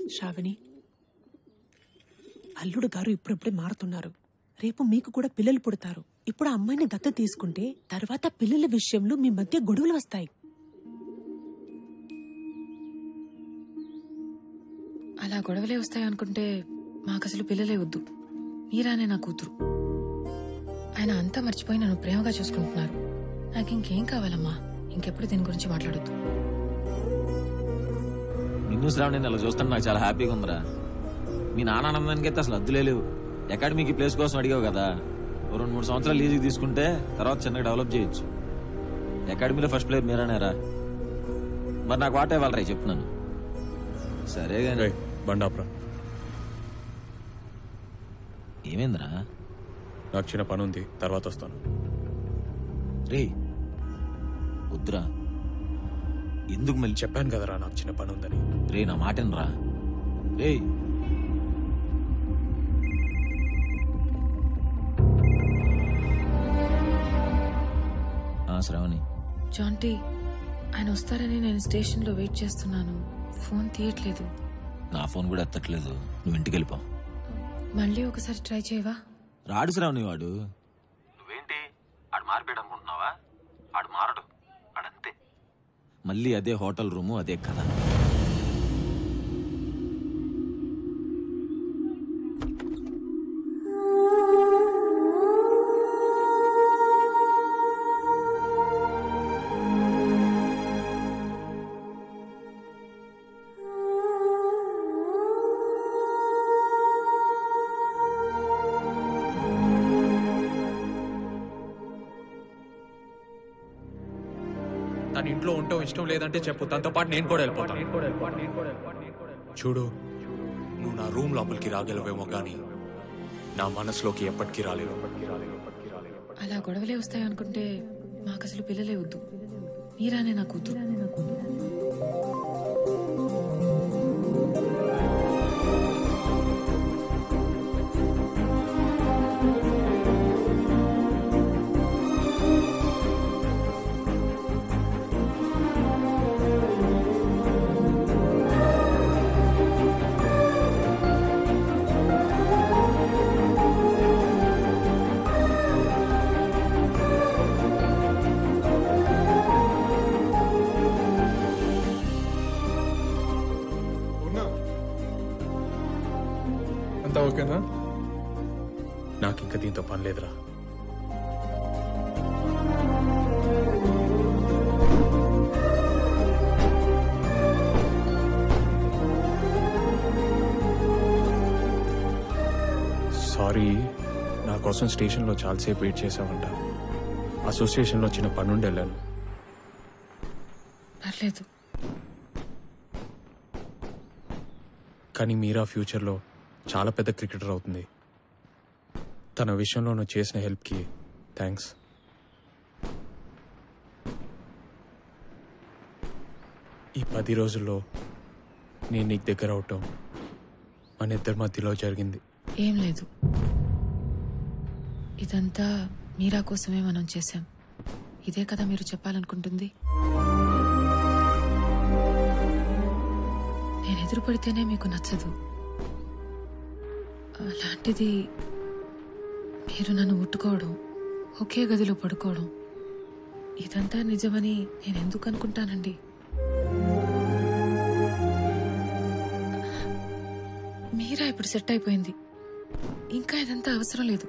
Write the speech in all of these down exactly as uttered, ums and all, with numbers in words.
శ్రావణి, అల్లుడు గారు ఇప్పుడిప్పుడే మారుతున్నారు. రేపు మీకు కూడా పిల్లలు పుడతారు. ఇప్పుడు ఆ అమ్మాయిని దత్త తీసుకుంటే తర్వాత పిల్లల విషయంలో మీ మధ్య గొడవలు వస్తాయి. అలా గొడవలే వస్తాయి అనుకుంటే మాకు అసలు పిల్లలే వద్దు. మీరానే నా కూతురు. ఆయన అంతా మర్చిపోయి నన్ను ప్రేమగా చూసుకుంటున్నారు. నాకు ఇంకేం కావాలమ్మా? ఇంకెప్పుడు దీని గురించి మాట్లాడొద్దు. నిన్ను శ్రావణి అలా చూస్తాను నాకు చాలా హ్యాపీగా ఉందిరా. మీ నాన్న ఆనందానికి అయితే అసలు అద్దులే లేవు. అకాడమీకి ప్లేస్ కోసం అడిగావు కదా, రెండు మూడు సంవత్సరాలు లీజుకి తీసుకుంటే తర్వాత చిన్నగా డెవలప్ చేయొచ్చు. అకాడమీలో ఫస్ట్ ప్లేయర్ మీరానేరా. మరి నాకు వాటే వాళ్ళరా చెప్తున్నాను. సరే కానీ బండాపురా, ఏమైందిరా? నాకు చిన్న పని ఉంది, తర్వాత వస్తాను. రే వద్దురా. ఎందుకు మళ్ళీ? చెప్పాను కదరా నాకు చిన్న పని ఉందని. రే నా మాటనరా. రే శ్రావణి. జాంటీ, ఆయన వస్తారని నేను స్టేషన్ లో వెయిట్ చేస్తున్నాను. ఫోన్ తీయట్లేదు. నా ఫోన్ కూడా ఎత్తట్లేదు. నువ్వు ఇంటికి వెళ్ళిపో. మళ్ళీ ఒకసారి ట్రై చేయవా? రాడు శ్రావణి వాడు. నువ్వేంటి ఆడు మారిపోయాడు అనుకుంటున్నావా? ఆడు మారడు, ఆడంతే. మళ్ళీ అదే హోటల్ రూము, అదే కథ. తన ఇంట్లో ఉండటం ఇష్టం లేదంటే చెప్పు, తనతో పాటు నేను కూడా వెళ్ళిపోతాను. చూడు, నువ్వు నా రూమ్ లోపలికి రాగలవేమో గానీ నా మనసులోకి ఎప్పటికీ రాలేవు. అలా గొడవలే వస్తాయి అనుకుంటే మాకు అసలు పిల్లలే వద్దు. మీరానే నా కూతురు. ఓకేనా? నాకు ఇంకా దీంతో పని లేదురా. సారీ, నా కోసం స్టేషన్లో చాలాసేపు వెయిట్ చేసామంట. అసోసియేషన్లో చిన్న పనుండి వెళ్ళాను. పర్లేదు. కానీ మీరా ఫ్యూచర్లో చాలా పెద్ద క్రికెటర్ అవుతుంది. తన విషయంలో నువ్వు చేసిన హెల్ప్కి థ్యాంక్స్. ఈ పది రోజుల్లో నేను నీకు దగ్గర అవటం మన ఇద్దరి మధ్యలో జరిగింది. ఏం లేదు, ఇదంతా మీరా కోసమే మనం చేశాం. ఇదే కదా మీరు చెప్పాలనుకుంటుంది? నేను ఎదురు పడితేనే మీకు నచ్చదు. అలాంటిది మీరు నన్ను ముట్టుకోవడం, ఒకే గదిలో పడుకోవడం, ఇదంతా నిజమని నేను ఎందుకు అనుకుంటానండి? మీరా ఇప్పుడు సెట్ అయిపోయింది. ఇంకా ఇదంతా అవసరం లేదు.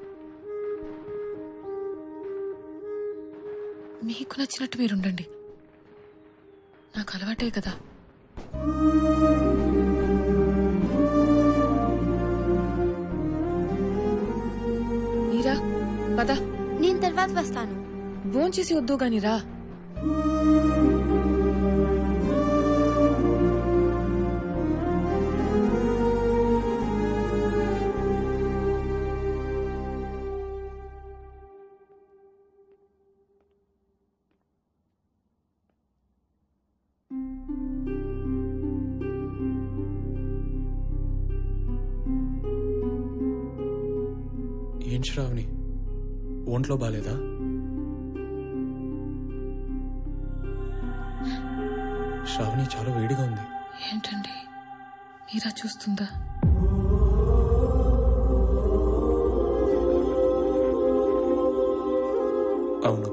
మీకు నచ్చినట్టు మీరుండండి. నాకు అలవాటే కదా. మీరా పద. నేను తర్వాత వస్తాను. భోంచేసి వద్దు గాని రా. ఏం శ్రావణి, ఒంట్లో బాలేదా? శ్రావణి చాలా వేడిగా ఉంది. ఏంటండి? మీరా చూస్తుందా? అవును.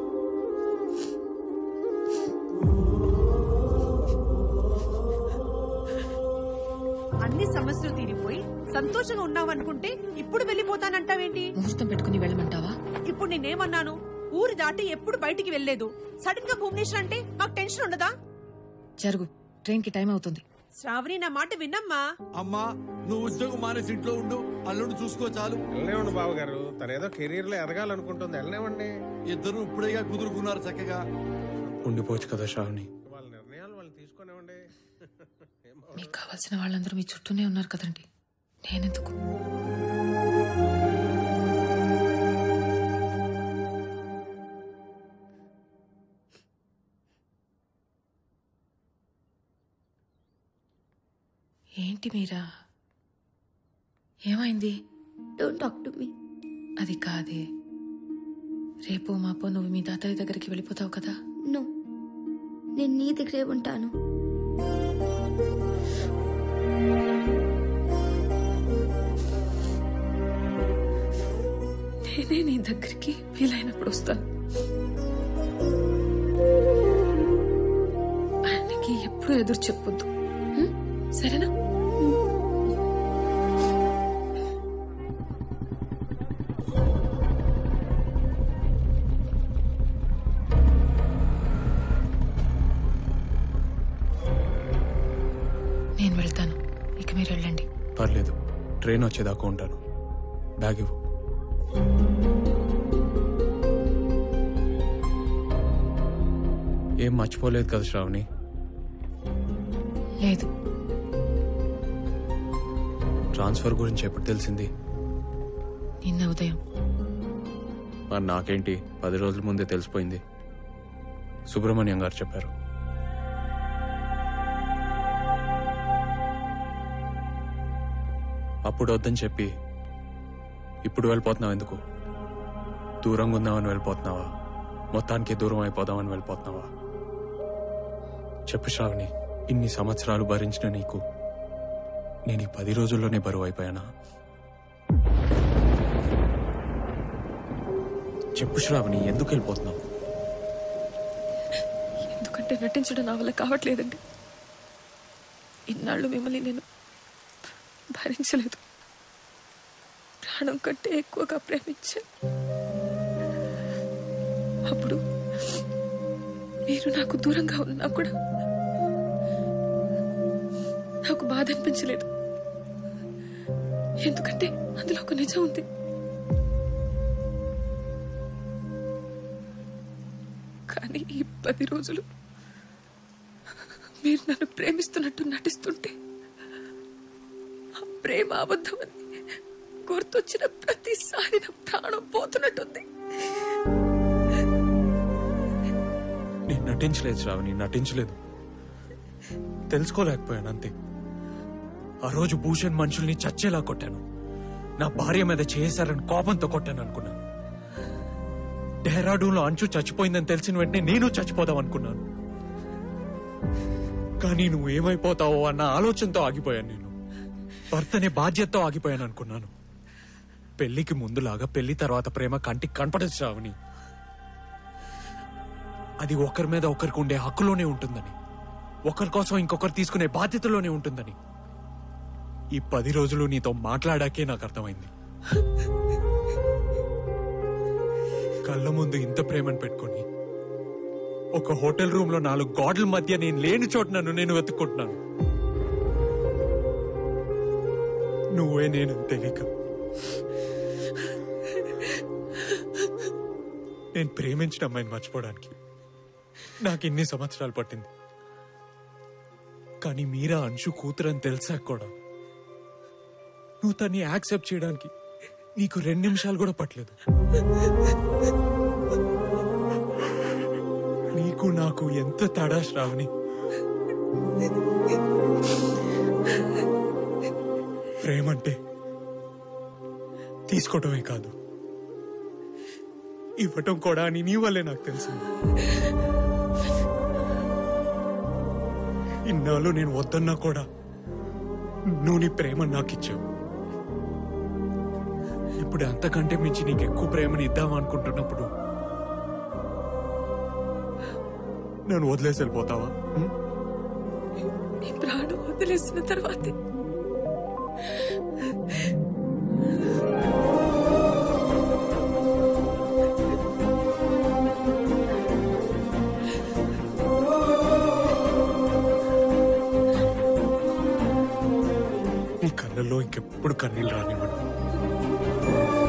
అన్ని సమస్యలు తీరిపోయి సంతోషంగా ఉన్నావు అనుకుంటే ఇప్పుడు వెళ్ళిపోతానంటావేంటి? ముహూర్తం పెట్టుకుని వెళ్ళమంటావా? ఇప్పుడు నేనేమన్నాను? ఊరు దాటి ఎప్పుడు బయటికి వెళ్లేదు. సడన్ గా భువనేశ్వర్ అంటే మాకు టెన్షన్ ఉండదా? జరుగు, ట్రైన్ కి టైం అవుతుంది. శ్రావణి, నా మాట విన్నమ్మా. అమ్మా, నువ్వు ఉద్యోగం మానేసి ఇంట్లో ఉండు, అల్లుడు చూసుకో చాలు. వెళ్ళనివ్వండి బాబు గారు, తనేదో కెరీర్ లో ఎదగాలనుకుంటుంది, వెళ్ళనివ్వండి. ఇద్దరు ఇప్పుడేగా కుదురుకున్నారు చక్కగా. ఉండిపోవచ్చు కదా శ్రావణి. వాళ్ళ నిర్ణయాలు వాళ్ళు తీసుకునేవ్వండి. మీకు కావాల్సిన వాళ్ళందరూ మీ చుట్టూనే ఉన్నారు కదండి, నేనెందుకు? ఏంటి మీరా, ఏమైంది? Don't talk to me. అది కాదే, రేపు మాపో నువ్వు మీ తాతయ్య దగ్గరికి వెళ్ళిపోతావు కదా. నో, నేను నీ దగ్గరే ఉంటాను. నేనే నీ దగ్గరికి వీలైనప్పుడు వస్తాను. ఆయనకి ఎప్పుడు ఎదురు చెప్పొద్దు, హ్మ్? సరేనా? నేను వెళ్తాను, ఇక మీరు వెళ్ళండి. పర్లేదు, ట్రైన్ వచ్చేదాకా ఉంటాను. బ్యాగ్ ఇవ్వు. ఏం మర్చిపోలేదు కదా శ్రావణి? లేదు. ట్రాన్స్ఫర్ గురించి ఎప్పుడు తెలిసింది? నిన్న ఉదయం. మరి నాకేంటి, పది రోజుల ముందే తెలిసిపోయింది. సుబ్రహ్మణ్యం గారు చెప్పారు. అప్పుడు వద్దని చెప్పి ఇప్పుడు వెళ్ళిపోతున్నావు ఎందుకు? దూరంగా ఉందామని వెళ్ళిపోతున్నావా? మొత్తానికి దూరం అయిపోదామని వెళ్ళిపోతున్నావా? చెప్పు శ్రావణి, ఇన్ని సంవత్సరాలు భరించిన నీకు నేను ఈ పది రోజుల్లోనే బరువు అయిపోయానా? చెప్పు శ్రావణి, ఎందుకు వెళ్ళిపోతున్నావు? ఎందుకంటే నటించడం నా వల్ల కావట్లేదండి. ఇన్నాళ్ళు మిమ్మల్ని నేను భరించలేదు. ప్రాణం కంటే ఎక్కువగా ప్రేమించా. అప్పుడు మీరు నాకు దూరంగా ఉన్నా కూడా నాకు బాధ అనిపించలేదు. ఎందుకంటే అందులో ఒక నిజం ఉంది. కానీ ఈ పది రోజులు మీరు నన్ను ప్రేమిస్తున్నట్టు నటిస్తుంటే ఆ ప్రేమ అబద్ధమని గుర్తొచ్చిన ప్రతిసారి నా ప్రాణం పోతున్నట్టుంది. నేను నటించలేదు శ్రావణి, నటించలేదు. తెలుసుకోలేకపోయాను అంతే. ఆ రోజు భూషణ్ మనుషుల్ని చచ్చేలా కొట్టాను. నా భార్య మీద చేశారని కోపంతో కొట్టాను అనుకున్నాను. డెహ్రాడూన్ లో అంచు చచ్చిపోయిందని తెలిసిన వెంటనే నేను చచ్చిపోదాం అనుకున్నాను. కానీ నువ్వు ఏమైపోతావో అన్న ఆలోచనతో ఆగిపోయాను. నేను భర్తనే బాధ్యతతో ఆగిపోయాను అనుకున్నాను. పెళ్లికి ముందులాగా పెళ్లి తర్వాత ప్రేమ కంటికి కనపడదు శ్రావణి. అది ఒకరి మీద ఒకరికి ఉండే హక్కులోనే ఉంటుందని, ఒకరి కోసం ఇంకొకరు తీసుకునే బాధ్యతలోనే ఉంటుందని ఈ పది రోజులు నీతో మాట్లాడాకే నాకు అర్థమైంది. కళ్ళ ముందు ఇంత ప్రేమను పెట్టుకుని ఒక హోటల్ రూమ్ లో నాలుగు గోడల మధ్య నేను లేని చోట నన్ను నేను వెతుక్కుంటున్నాను. నువ్వే నేను తెలియక. నేను ప్రేమించిన అమ్మాయిని మర్చిపోవడానికి నాకు ఇన్ని సంవత్సరాలు పట్టింది. కానీ మీరా అంశు కూతురని తెలిసాక కూడా నువ్వు తన్ని యాక్సెప్ట్ చేయడానికి నీకు రెండు నిమిషాలు కూడా పట్టలేదు. నీకు నాకు ఎంత తేడా శ్రావణి. ప్రేమంటే తీసుకోవటమే కాదు, ఇవ్వటం కూడా అని నీ వల్లే నాకు తెలిసింది. ఇన్నాళ్ళు నేను వద్దన్నా కూడా నువ్వు నీ ప్రేమ నాకు ఇచ్చావు. ఇప్పుడు అంతకంటే మించి నీకు ఎక్కువ ప్రేమని ఇద్దామా అనుకుంటున్నప్పుడు నన్ను వదిలేసి వెళ్ళిపోతావా? ఉం? నీ ప్రాణం వదిలేసిన తర్వాతే నీ కళ్ళల్లో ఇంకెప్పుడు కన్నీళ్ళు రానివ్వండి.